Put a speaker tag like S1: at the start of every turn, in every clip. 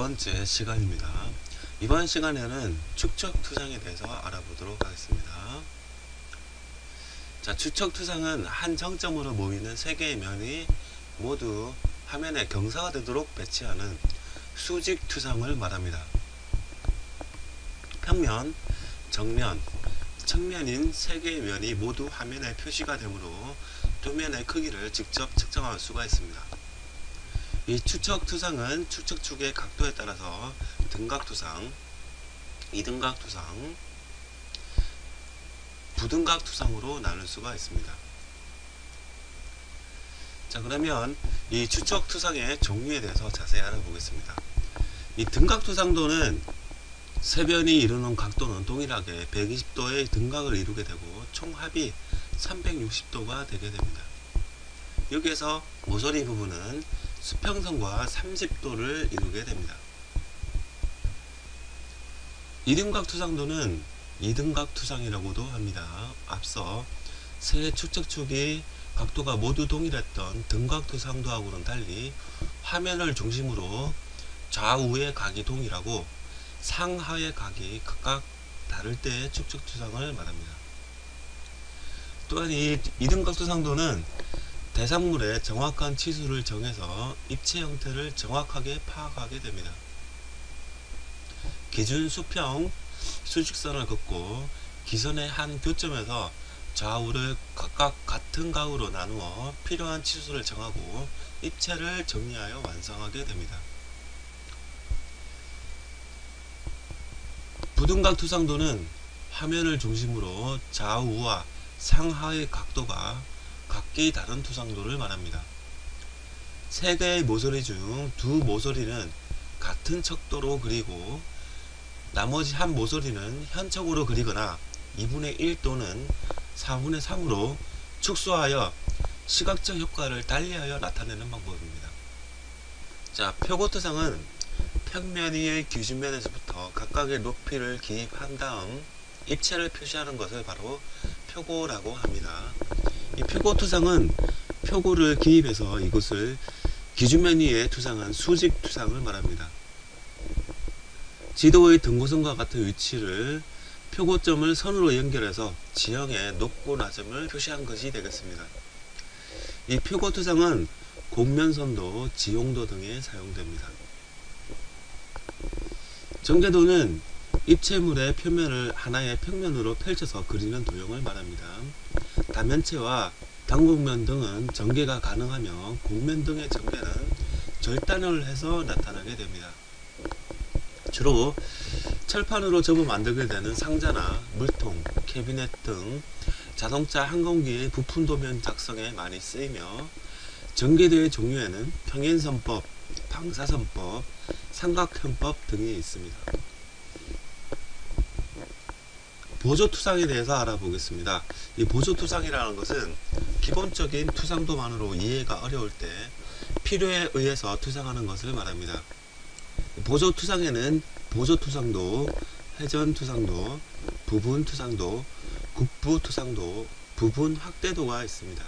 S1: 번째 시간입니다. 이번 시간에는 축척투상에 대해서 알아보도록 하겠습니다. 자, 축척투상은 한 정점으로 모이는 세 개의 면이 모두 화면에 경사가 되도록 배치하는 수직투상을 말합니다. 평면, 정면, 측면인 세 개의 면이 모두 화면에 표시가 되므로 도면의 크기를 직접 측정할 수가 있습니다. 이 축척투상은 축척축의 각도에 따라서 등각투상, 이등각투상, 부등각투상으로 나눌 수가 있습니다. 자, 그러면 이 축척투상의 종류에 대해서 자세히 알아보겠습니다. 이 등각투상도는 세 변이 이루는 각도는 동일하게 120도의 등각을 이루게 되고 총합이 360도가 되게 됩니다. 여기에서 모서리 부분은 수평선과 30도를 이루게 됩니다. 이등각투상도는 이등각투상이라고도 합니다. 앞서 세 축척축이 각도가 모두 동일했던 등각투상도하고는 달리 화면을 중심으로 좌우의 각이 동일하고 상하의 각이 각각 다를 때의 축척투상을 말합니다. 또한 이 이등각투상도는 대상물의 정확한 치수를 정해서 입체 형태를 정확하게 파악하게 됩니다. 기준 수평 수직선을 긋고 기선의 한 교점에서 좌우를 각각 같은 각으로 나누어 필요한 치수를 정하고 입체를 정리하여 완성하게 됩니다. 부등각투상도는 화면을 중심으로 좌우와 상하의 각도가 각기 다른 투상도를 말합니다. 세 개의 모서리 중 두 모서리는 같은 척도로 그리고 나머지 한 모서리는 현척으로 그리거나 2분의 1 또는 4분의 3으로 축소하여 시각적 효과를 달리하여 나타내는 방법입니다. 자, 표고투상은 평면 위의 기준면에서부터 각각의 높이를 기입한 다음 입체를 표시하는 것을 바로 표고라고 합니다. 이 표고투상은 표고를 기입해서 이곳을 기준면 위에 투상한 수직투상을 말합니다. 지도의 등고선과 같은 위치를 표고점을 선으로 연결해서 지형의 높고 낮음을 표시한 것이 되겠습니다. 이 표고투상은 곡면선도, 지용도 등에 사용됩니다. 전개도는 입체물의 표면을 하나의 평면으로 펼쳐서 그리는 도형을 말합니다. 다면체와 단곡면 등은 전개가 가능하며 곡면 등의 전개는 절단을 해서 나타나게 됩니다. 주로 철판으로 접어 만들게 되는 상자나 물통, 캐비넷 등 자동차 항공기의 부품 도면 작성에 많이 쓰이며 전개도의 종류에는 평행선법, 방사선법, 삼각형법 등이 있습니다. 보조투상에 대해서 알아보겠습니다. 이 보조투상이라는 것은 기본적인 투상도만으로 이해가 어려울 때 필요에 의해서 투상하는 것을 말합니다. 보조투상에는 보조투상도, 회전투상도, 부분투상도, 국부투상도, 부분확대도가 있습니다.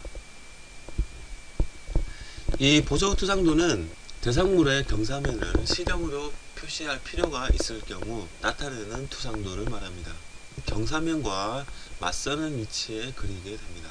S1: 이 보조투상도는 대상물의 경사면을 실형으로 표시할 필요가 있을 경우 나타내는 투상도를 말합니다. 경사면과 맞서는 위치에 그리게 됩니다.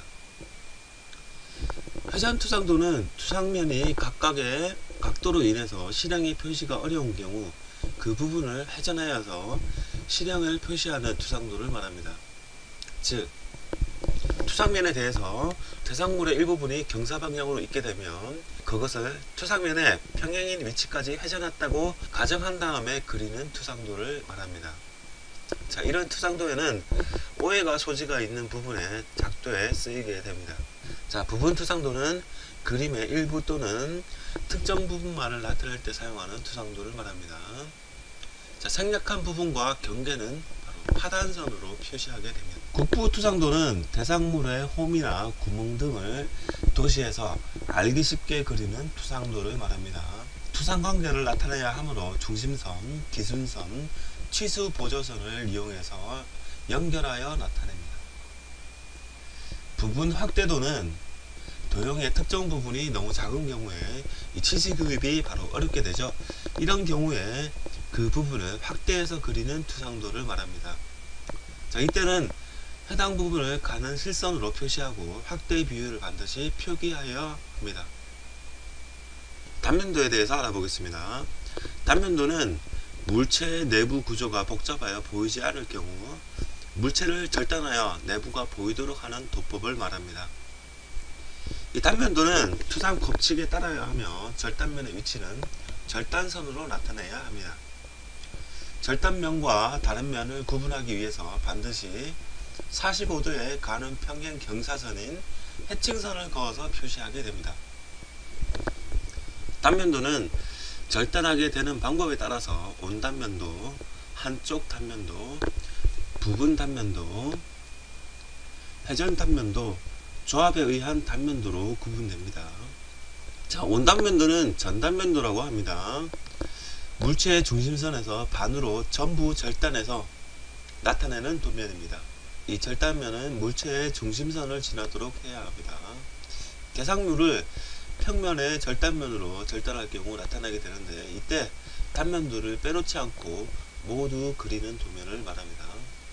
S1: 회전투상도는 투상면이 각각의 각도로 인해서 실형이 표시가 어려운 경우 그 부분을 회전하여서 실형을 표시하는 투상도를 말합니다. 즉, 투상면에 대해서 대상물의 일부분이 경사방향으로 있게 되면 그것을 투상면의 평행인 위치까지 회전했다고 가정한 다음에 그리는 투상도를 말합니다. 자, 이런 투상도에는 오해가 소지가 있는 부분의 작도에 쓰이게 됩니다. 자, 부분투상도는 그림의 일부 또는 특정 부분만을 나타낼 때 사용하는 투상도를 말합니다. 자, 생략한 부분과 경계는 바로 파단선으로 표시하게 됩니다. 국부투상도는 대상물의 홈이나 구멍 등을 도시에서 알기 쉽게 그리는 투상도를 말합니다. 투상관계를 나타내야 하므로 중심선, 기준선, 치수 보조선을 이용해서 연결하여 나타냅니다. 부분 확대도는 도형의 특정 부분이 너무 작은 경우에 이 치지 그립이 바로 어렵게 되죠. 이런 경우에 그 부분을 확대해서 그리는 투상도를 말합니다. 자, 이때는 해당 부분을 가는 실선으로 표시하고 확대 비율을 반드시 표기하여야 합니다. 단면도에 대해서 알아보겠습니다. 단면도는 물체의 내부 구조가 복잡하여 보이지 않을 경우 물체를 절단하여 내부가 보이도록 하는 도법을 말합니다. 이 단면도는 투상 법칙에 따라야 하며 절단면의 위치는 절단선으로 나타내야 합니다. 절단면과 다른 면을 구분하기 위해서 반드시 45도에 가는 평행 경사선인 해칭선을 그어서 표시하게 됩니다. 단면도는 절단하게 되는 방법에 따라서 온단면도, 한쪽 단면도, 부분 단면도, 회전 단면도, 조합에 의한 단면도로 구분됩니다. 자, 온단면도는 전단면도라고 합니다. 물체의 중심선에서 반으로 전부 절단해서 나타내는 도면입니다. 이 절단면은 물체의 중심선을 지나도록 해야 합니다. 대상물을 평면의 절단면으로 절단할 경우 나타나게 되는데, 이때 단면도를 빼놓지 않고 모두 그리는 도면을 말합니다.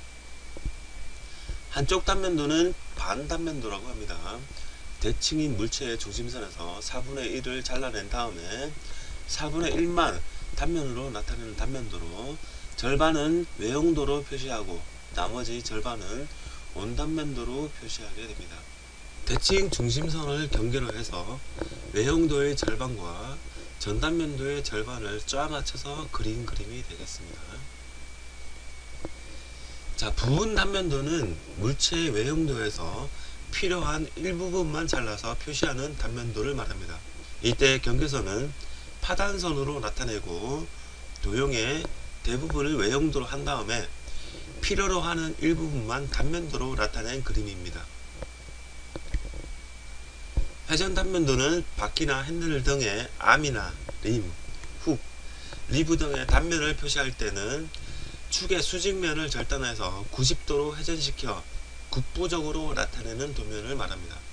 S1: 한쪽 단면도는 반단면도라고 합니다. 대칭인 물체의 중심선에서 4분의 1을 잘라낸 다음에 4분의 1만 단면으로 나타내는 단면도로 절반은 외형도로 표시하고 나머지 절반은 온단면도로 표시하게 됩니다. 대칭 중심선을 경계로 해서 외형도의 절반과 전단면도의 절반을 쫙 맞춰서 그린 그림이 되겠습니다. 자, 부분 단면도는 물체의 외형도에서 필요한 일부분만 잘라서 표시하는 단면도를 말합니다. 이때 경계선은 파단선으로 나타내고 도형의 대부분을 외형도로 한 다음에 필요로 하는 일부분만 단면도로 나타낸 그림입니다. 회전 단면도는 바퀴나 핸들 등의 암이나 림, 훅, 리브 등의 단면을 표시할 때는 축의 수직면을 절단해서 90도로 회전시켜 국부적으로 나타내는 도면을 말합니다.